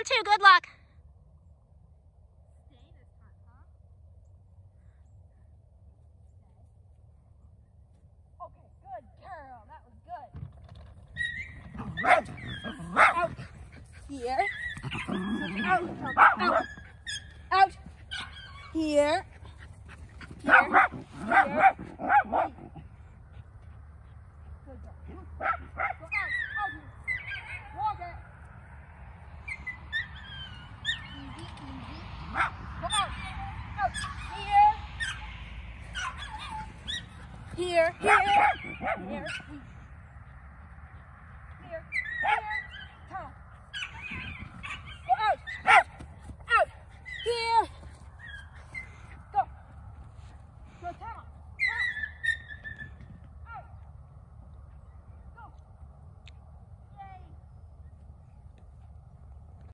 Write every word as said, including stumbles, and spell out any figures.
round two. Good luck. Stay this time, huh? Okay, good girl. That was good. Out. Here. Out. Out. Out. Here. Here. Here. Good girl. Go out. Out. Walk it. Easy, easy. Go out. Out. Here. Here. Here. Here.